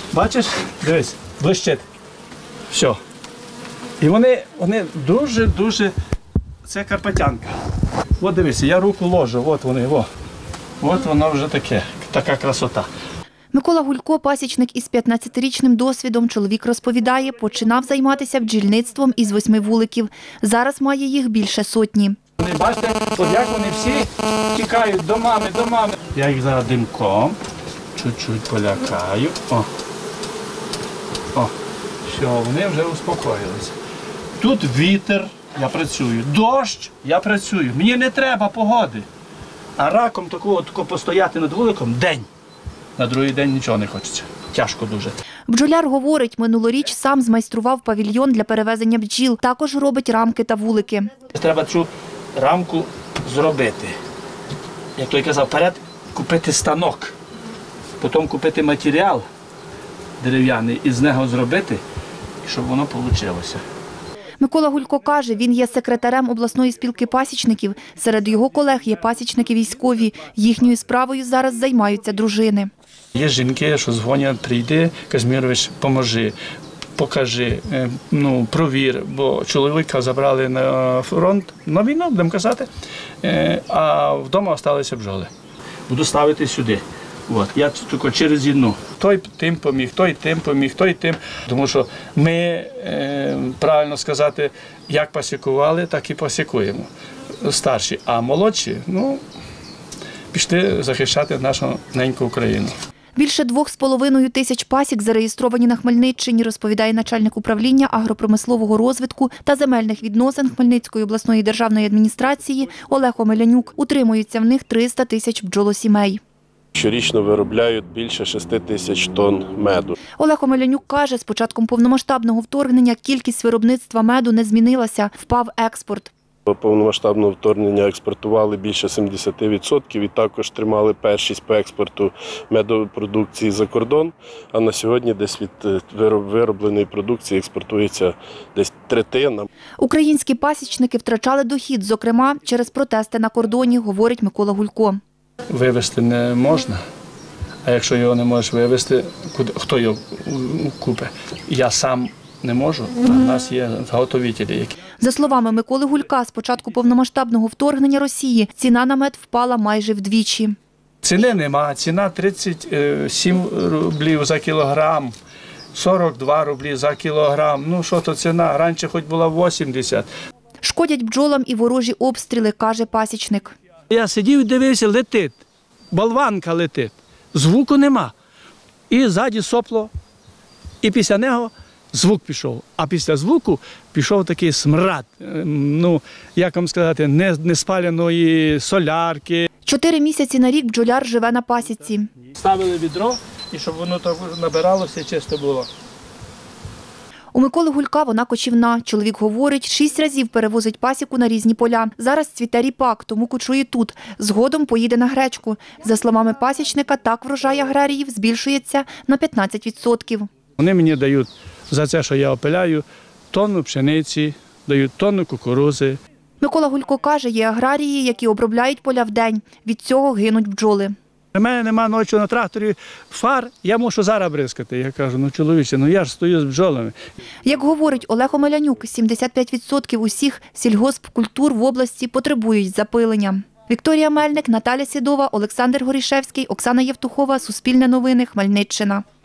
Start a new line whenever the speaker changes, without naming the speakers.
Бачиш? Дивись, блищить. Все. І вони дуже-дуже... Це карпатянка. От дивися, я руку ложу, от вони, от воно вже таке, така красота.
Микола Гулько – пасічник із 15-річним досвідом. Чоловік розповідає, починав займатися бджільництвом із 8 вуликів. Зараз має їх більше сотні.
Бачите, от як вони всі тікають до мами. Я їх зараз димком чуть-чуть полякаю. Все, вони вже успокоїлися. Тут вітер, я працюю, дощ, я працюю. Мені не треба погоди. А раком такого постояти над вуликом день. На другий день нічого не хочеться. Тяжко дуже.
Бджоляр говорить, минулоріч сам змайстрував павільйон для перевезення бджіл. Також робить рамки та вулики.
Треба цю рамку зробити. Як той казав, вперед купити станок, потім купити матеріал дерев'яний і з нього зробити, щоб воно вийшло.
Микола Гулько каже, він є секретарем обласної спілки пасічників. Серед його колег є пасічники військові. Їхньою справою зараз займаються дружини.
Є жінки, що дзвонять, прийди, Казмірович, поможи, покажи, провір, бо чоловіка забрали на фронт, на війну, будемо казати, а вдома залишилися бджоли. Буду ставити сюди. Я тільки через одну. Той тим поміг, той тим поміг, той тим. Тому що ми, правильно сказати, як пасікували, так і пасікуємо. Старші, а молодші, пішли захищати нашу неньку Україну.
Більше 2,5 тисяч пасік зареєстровані на Хмельниччині, розповідає начальник управління агропромислового розвитку та земельних відносин Хмельницької обласної державної адміністрації Олег Омелянюк. Утримуються в них 300 тисяч бджолосімей.
Щорічно виробляють більше 6 тисяч тонн меду.
Олег Омелянюк каже, з початком повномасштабного вторгнення кількість виробництва меду не змінилася, впав експорт.
Повномасштабного вторгнення експортували більше 70% і також тримали першість по експорту медопродукції за кордон. А на сьогодні десь від виробленої продукції експортується десь третина.
Українські пасічники втрачали дохід, зокрема через протести на кордоні, говорить Микола Гулько.
Вивезти не можна, а якщо його не можеш вивезти, хто його купить? Я сам не можу, а в нас є заготовителі.
За словами Миколи Гулька, з початку повномасштабного вторгнення Росії ціна на мед впала майже вдвічі.
Ціни нема, ціна 37 рублів за кілограм, 42 рублі за кілограм. Що то ціна? Раніше хоч була 80.
Шкодять бджолам і ворожі обстріли, каже пасічник.
Я сидів і дивився, летить, болванка летить, звуку нема. І ззаді сопло, і після нього звук пішов. А після звуку пішов такий смрад, як вам сказати, неспаленої солярки.
4 місяці на рік бджоляр живе на пасіці.
Ставили відро, і щоб воно так набиралося, чисто було.
У Миколи Гулька вона кочівна. Чоловік говорить, 6 разів перевозить пасіку на різні поля. Зараз цвіте ріпак, тому кочує тут. Згодом поїде на гречку. За словами пасічника, так врожай аграріїв збільшується на 15%.
Вони мені дають за це, що я опиляю, тонну пшениці, дають тонну кукурузи.
Микола Гулько каже, є аграрії, які обробляють поля вдень. Від цього гинуть бджоли.
У мене немає ночі на тракторі фар, я мушу зараз бризкати. Я кажу, чоловіче, я ж стою з бджолами.
Як говорить Олег Омелянюк, 75% усіх сільгоспкультур в області потребують запилення. Вікторія Мельник, Наталя Сідова, Олександр Горішевський, Оксана Євтухова, Суспільне новини, Хмельниччина.